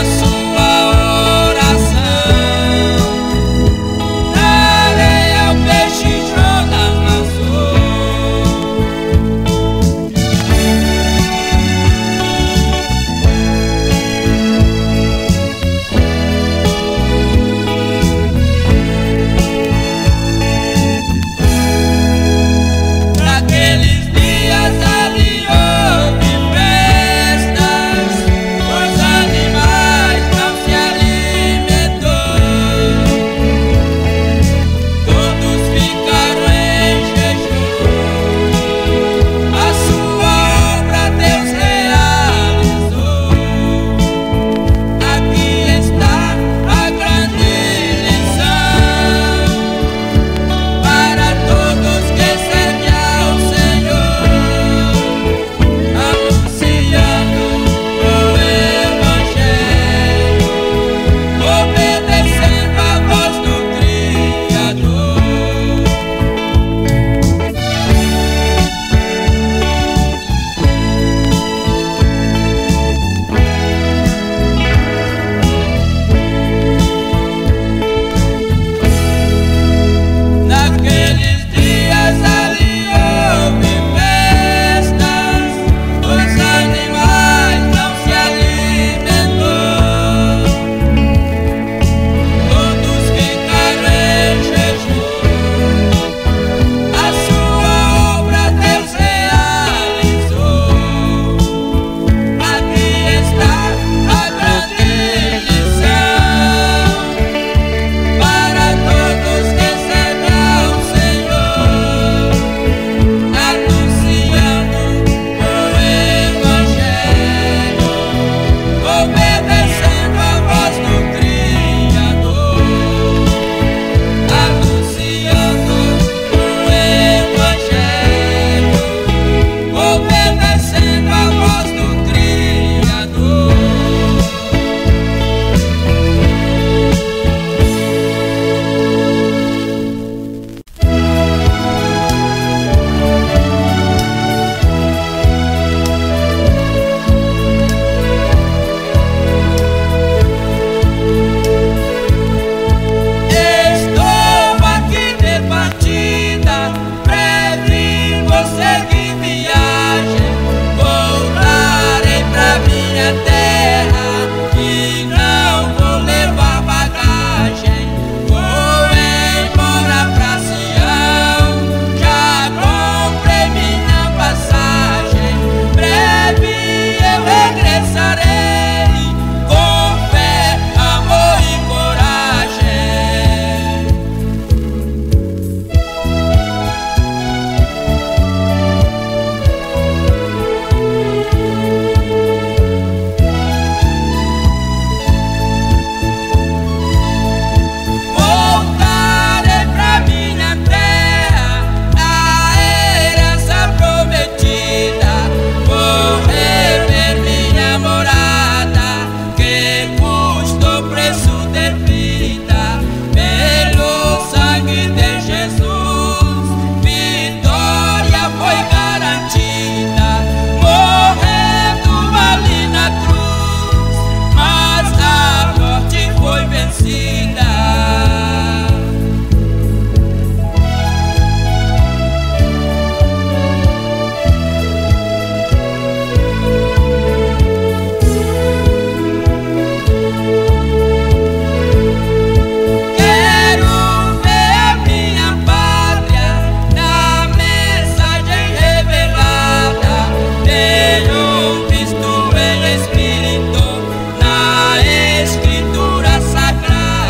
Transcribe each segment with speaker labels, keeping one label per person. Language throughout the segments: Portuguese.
Speaker 1: Espírito na Escritura Sagrada.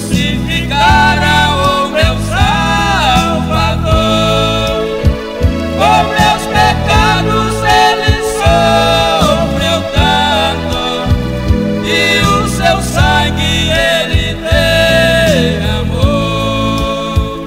Speaker 1: crucificara o meu Salvador. Por meus pecados ele sofreu tanto, e o seu sangue ele derramou.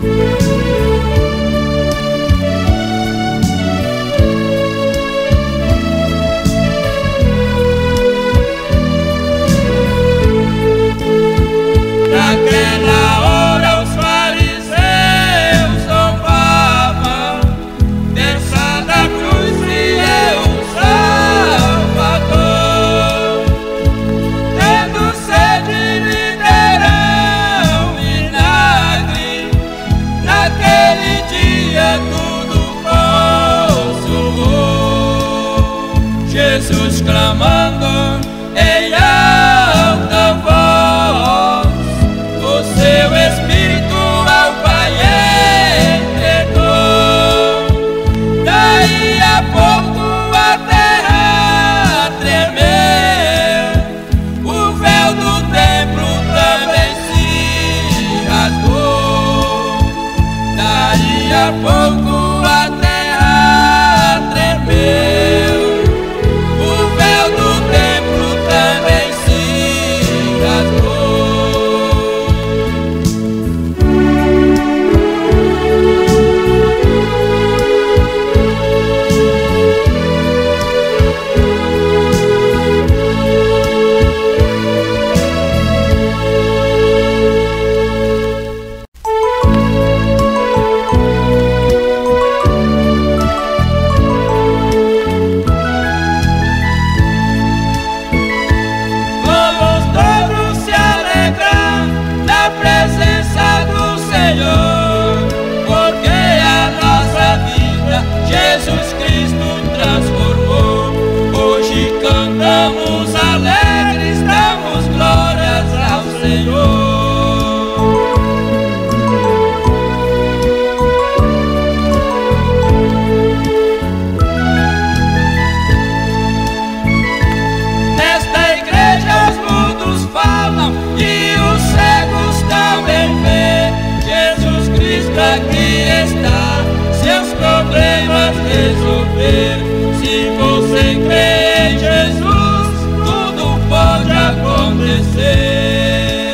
Speaker 1: Naquela hora os fariseus zombavam, desça da cruz e é o Salvador. Tendo sede lhe deram vinagre, naquele dia tudo consumou. Jesus clamando em alta voz, o seu Espírito ao Pai entregou. Daí a pouco a terra tremeu, o véu do templo também se rasgou. Daí a pouco a terra tremeu, o véu do templo também se rasgou. Vamos todos se alegrar na presença do Senhor, porque a nossa vida Jesus Cristo transformou. Hoje cantamos alegres, damos glórias ao Senhor. Nesta igreja os mudos falam e os cegos também vêem. Jesus Cristo aqui está, seus problemas resolver. Se você crê em Jesus, tudo pode acontecer.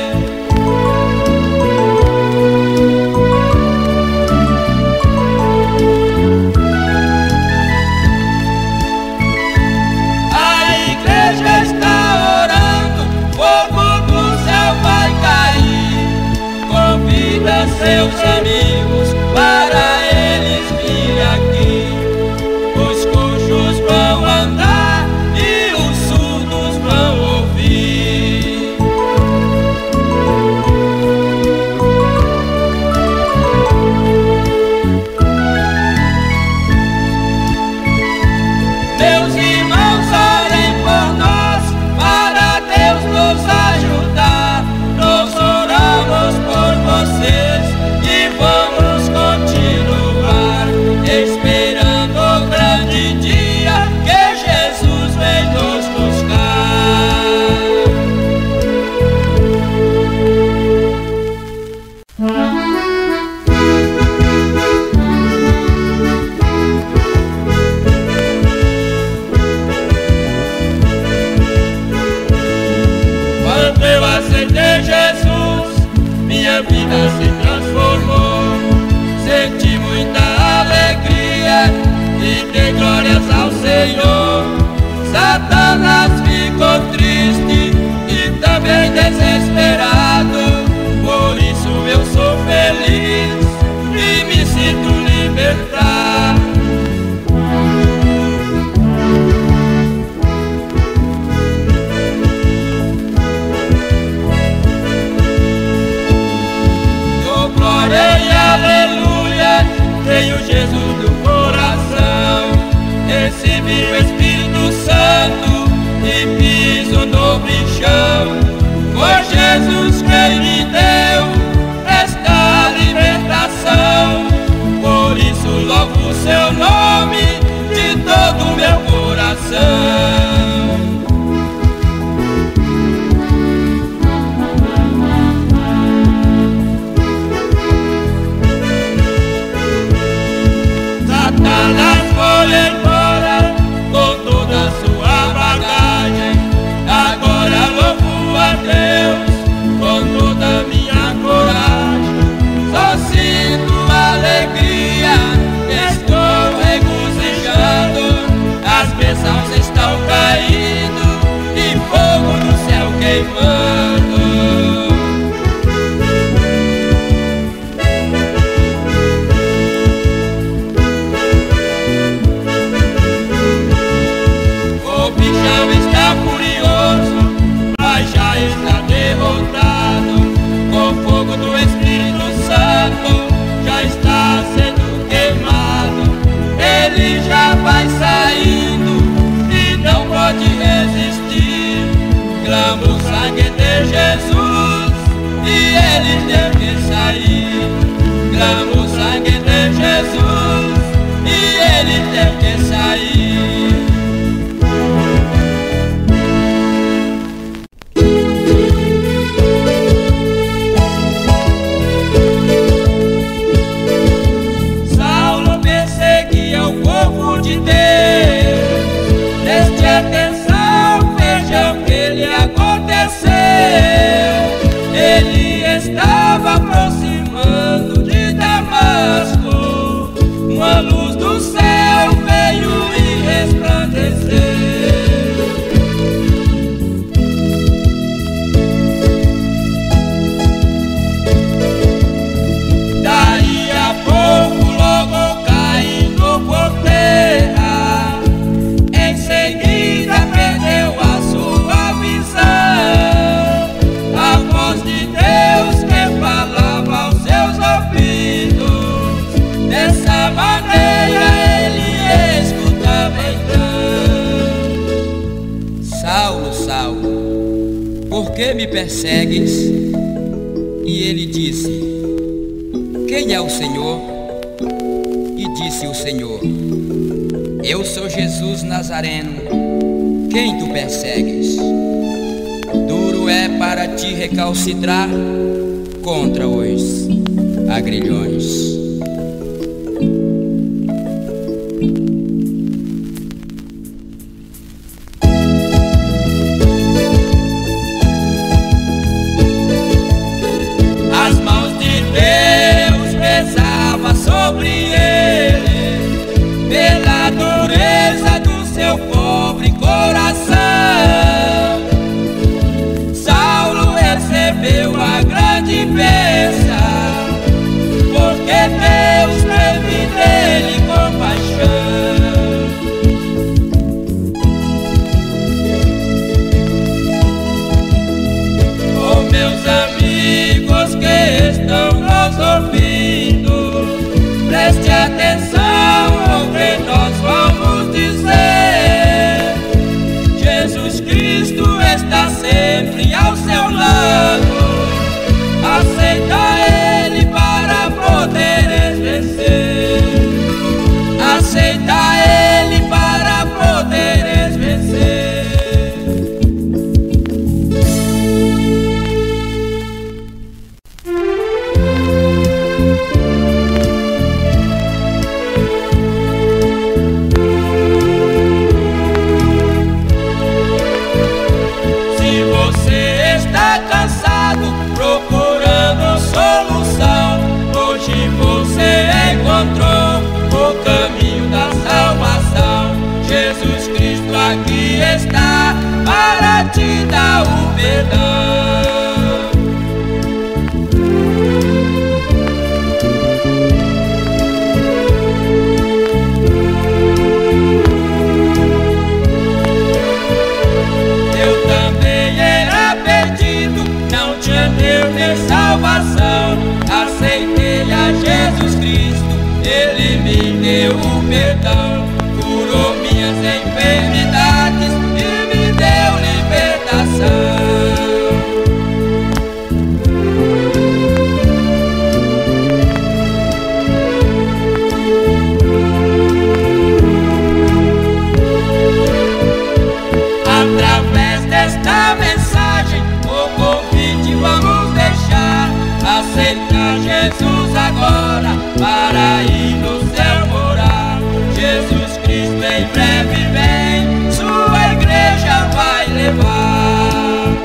Speaker 1: A igreja está orando, fogo do céu vai cair. Convida seus amigos para eles vir aqui. Os coxos vão andar e os surdos vão ouvir. Meus irmãos, orem por nós, para Deus nos ajudar. Nós oramos por vocês e vamos continuar, esperando o grande dia que Jesus vem nos buscar. Quando eu aceitei Jesus, minha vida se transformou. Senti muita alegria e dei glórias ao Senhor. Satanás ficou triste e também desesperado. Por isso eu sou feliz e me sinto libertar. Dou glória e aleluia, tenho Jesus no coração. Recebi o Espírito Santo e piso no chão. Foi Jesus quem me deu esta libertação. Por isso louvo o seu nome de todo o meu coração. Espírito Santo já está sendo queimado. Ele já vai saindo e não pode resistir. Clama o sangue de Jesus e ele tem que sair. Clama o sangue de Jesus e ele tem que sair. Saulo perseguia o povo de Deus. Preste atenção, veja o que lhe aconteceu. Ele estava aproximando de Damasco. Uma luz do céu veio e resplandeceu. Daí a pouco logo caindo por terra, em seguida perdeu a sua visão. A voz de Deus que falava aos seus ouvidos, dessa maneira ele escutava então.
Speaker 2: Saulo, Saulo, por que me persegues? E ele disse: quem é o Senhor? E disse o Senhor: eu sou Jesus Nazareno, quem tu persegues? Duro é para ti recalcitrar contra os agrilhões.
Speaker 1: As mãos de Deus pesavam sobre ele, pela dureza do seu pobre coração. Saulo recebeu a grande bênção, porque Deus teve nele compaixão. Oh, meus amigos que estão nos ouvindo, preste atenção ao que nós vamos dizer. Jesus Cristo está sempre ao seu lado. Aceita ele para poderes vencer. Aceita ele para poderes vencer. Se você está cansado procurando solução, hoje você encontrou o caminho da salvação. Jesus Cristo aqui está para te dar o perdão. Eu também era perdido, não tinha Deus nem salvação. Aceitei a Jesus Cristo, ele me deu o perdão. Curou minhas enfermidades e me deu libertação. Através desta mensagem, o convite vamos deixar. Aceitar Jesus agora para ir no céu morar. Jesus Cristo em breve vem, sua igreja vai levar.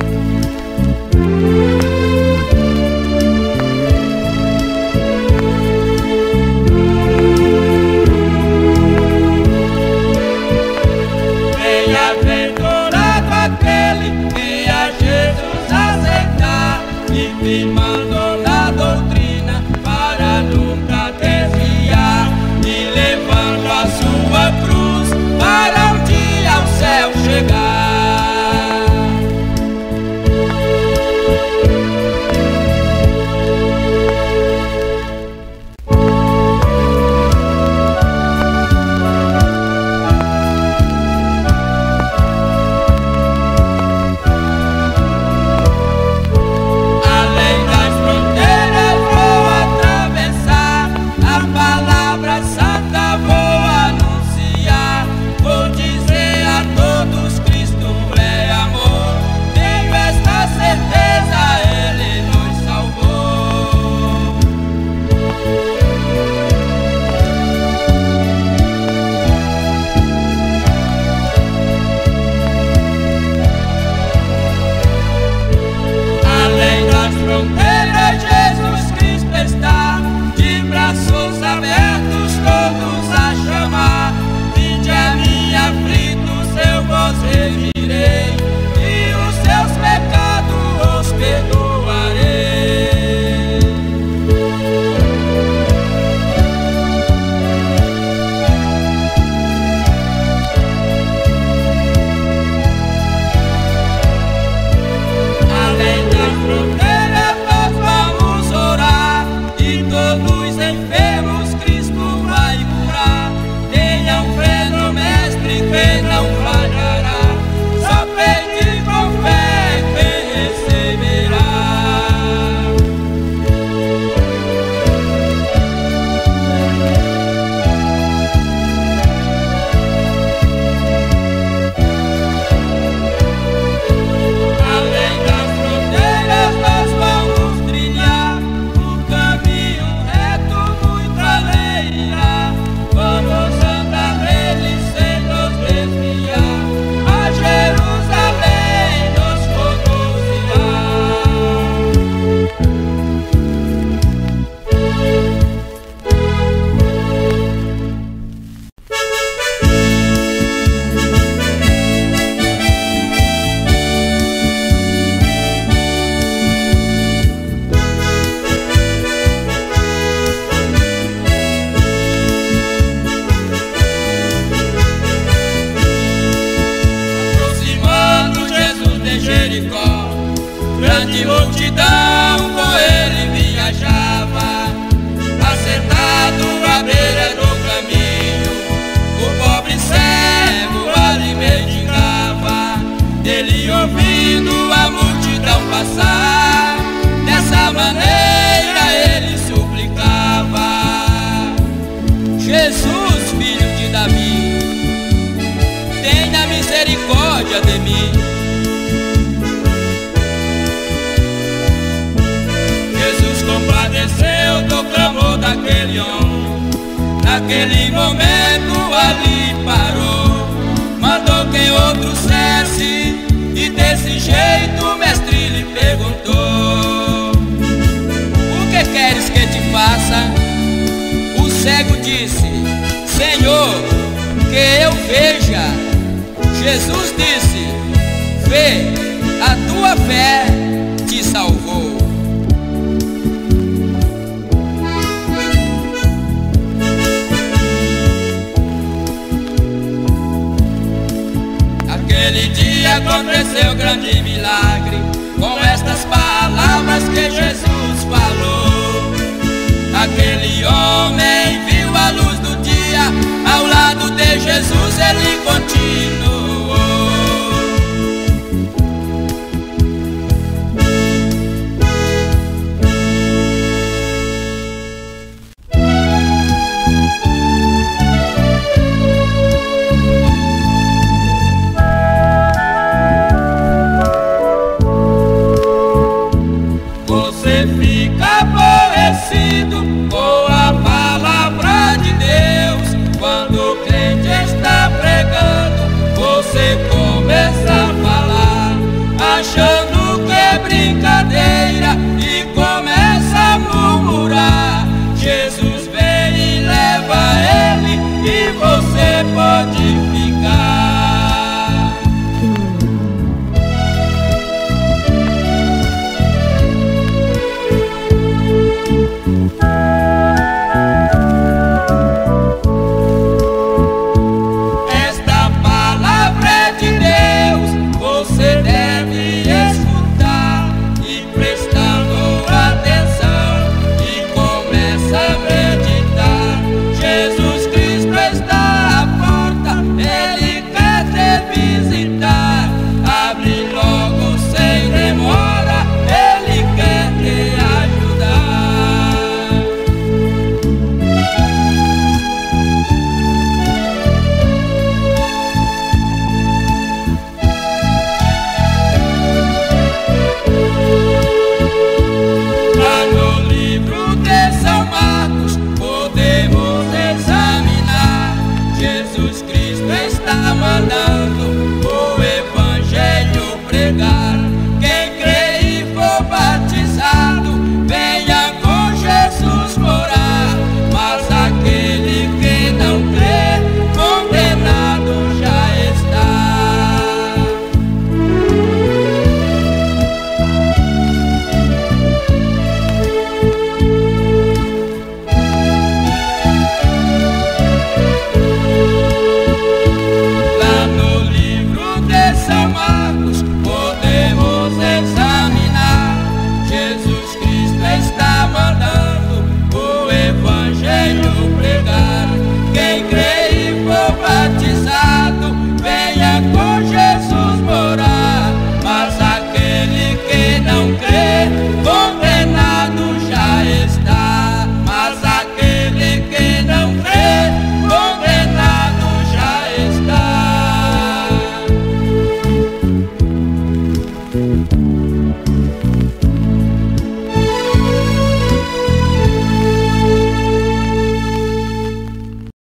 Speaker 1: Bem-aventurado aquele que a Jesus aceitar e firmando na doutrina para nunca desviar, e levando a sua cruz para um dia ao céu chegar. Naquele momento ali parou, mandou que outro cesse, e desse jeito o mestre lhe perguntou:
Speaker 2: o que queres que te faça? O cego disse: Senhor, que eu veja. Jesus disse: vê, a tua fé te salvou.
Speaker 1: Aquele dia aconteceu grande milagre, com estas palavras que Jesus falou. Aquele homem viu a luz do dia, ao lado de Jesus ele continuou. Fica aborrecido com a palavra de Deus. Quando o crente está pregando, você